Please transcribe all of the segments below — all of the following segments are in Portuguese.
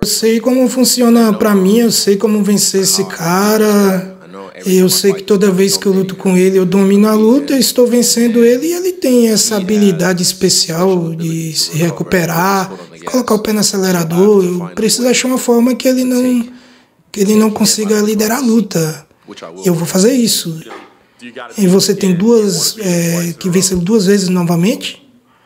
Eu sei como funciona pra mim, eu sei como vencer esse cara. Eu sei que toda vez que eu luto com ele, eu domino a luta, eu estou vencendo ele e ele tem essa habilidade especial de se recuperar, colocar o pé no acelerador. Eu preciso achar uma forma que ele não consiga liderar a luta. E eu vou fazer isso. E você tem que vencer duas vezes novamente?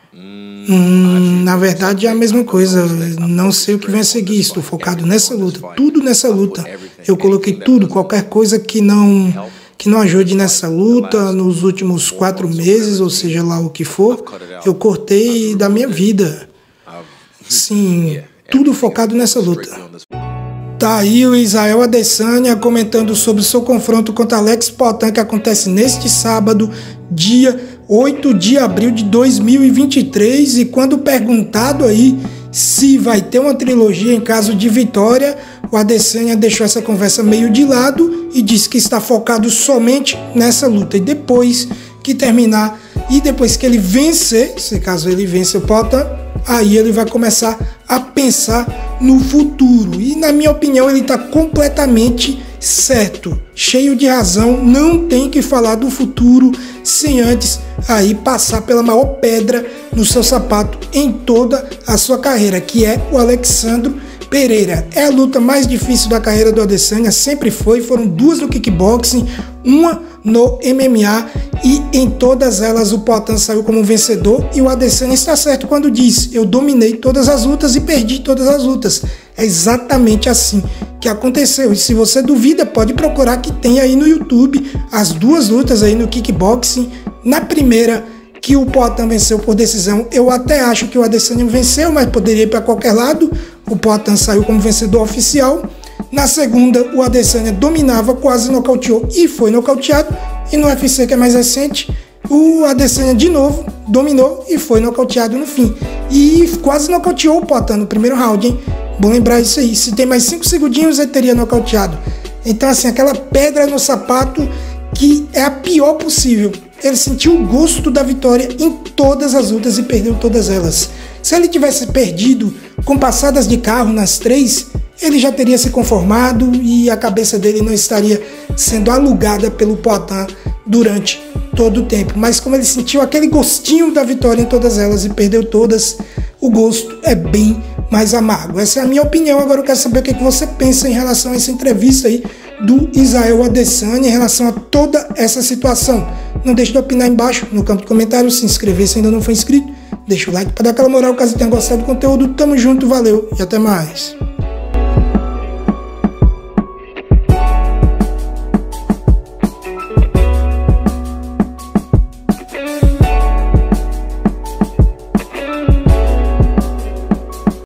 Na verdade é a mesma coisa, não sei o que vem a seguir, estou focado nessa luta, tudo nessa luta. Eu coloquei tudo, qualquer coisa que não ajude nessa luta nos últimos 4 meses, ou seja lá o que for, eu cortei da minha vida. Sim, tudo focado nessa luta. Tá aí o Israel Adesanya comentando sobre o seu confronto contra Alex Poatan, que acontece neste sábado, dia 8 de abril de 2023, e quando perguntado aí se vai ter uma trilogia em caso de vitória, o Adesanya deixou essa conversa meio de lado e disse que está focado somente nessa luta. E depois que terminar, e depois que ele vencer, se caso ele vença o Poatan, aí ele vai começar a pensar no futuro. E na minha opinião ele está completamente certo, cheio de razão. Não tem que falar do futuro sem antes aí passar pela maior pedra no seu sapato em toda a sua carreira, que é o Alexandre Pereira. É a luta mais difícil da carreira do Adesanya, sempre foi. Foram 2 no kickboxing, uma no MMA, e em todas elas o Poatan saiu como vencedor. E o Adesanya está certo quando diz: eu dominei todas as lutas e perdi todas as lutas. É exatamente assim que aconteceu. E se você duvida, pode procurar, que tem aí no YouTube as 2 lutas aí no kickboxing. Na primeira, que o Poatan venceu por decisão, eu até acho que o Adesanya venceu, mas poderia ir para qualquer lado. O Poatan saiu como vencedor oficial. Na segunda, o Adesanya dominava, quase nocauteou e foi nocauteado. E no UFC, que é mais recente, o Adesanya de novo dominou e foi nocauteado no fim. E quase nocauteou o Poatan no primeiro round, hein? Bom lembrar isso aí. Se tem mais 5 segundinhos, ele teria nocauteado. Então, assim, aquela pedra no sapato que é a pior possível. Ele sentiu o gosto da vitória em todas as lutas e perdeu todas elas. Se ele tivesse perdido com passadas de carro nas 3, ele já teria se conformado e a cabeça dele não estaria sendo alugada pelo Poatan durante todo o tempo. Mas como ele sentiu aquele gostinho da vitória em todas elas e perdeu todas, o gosto é bem mais amargo. Essa é a minha opinião. Agora eu quero saber o que você pensa em relação a essa entrevista aí do Israel Adesanya, em relação a toda essa situação. Não deixe de opinar embaixo no campo de comentários, se inscrever se ainda não for inscrito, deixa o like para dar aquela moral caso tenha gostado do conteúdo. Tamo junto, valeu e até mais.